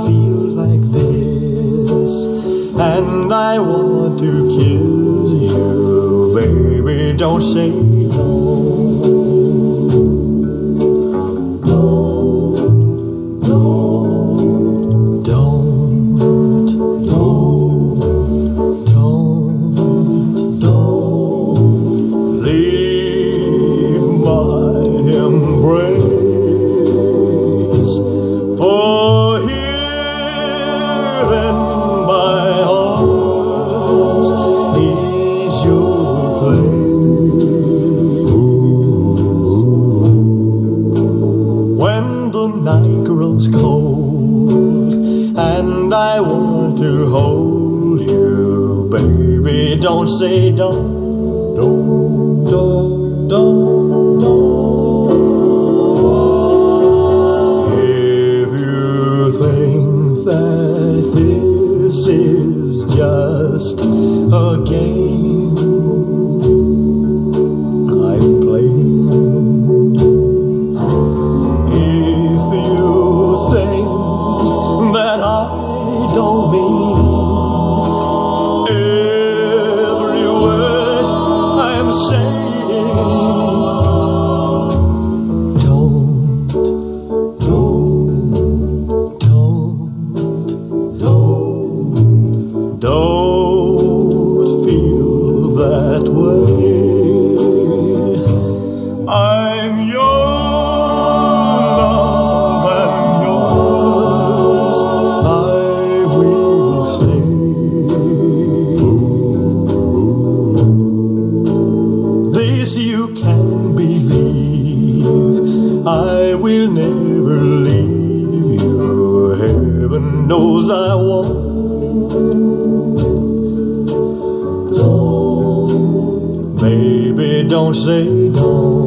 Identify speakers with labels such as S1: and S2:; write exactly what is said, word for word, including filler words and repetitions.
S1: feel like this, and I want to kiss you, baby, don't say no. Night grows cold, and I want to hold you, baby, don't say don't, don't, don't, don't, don't. If you think that this is just a game I'm playing, don't mean every word I'm saying. Don't, don't, don't, don't, don't feel that way. I'm yours. You can believe I will never leave you. Heaven knows I won't. Don't, baby, don't say no.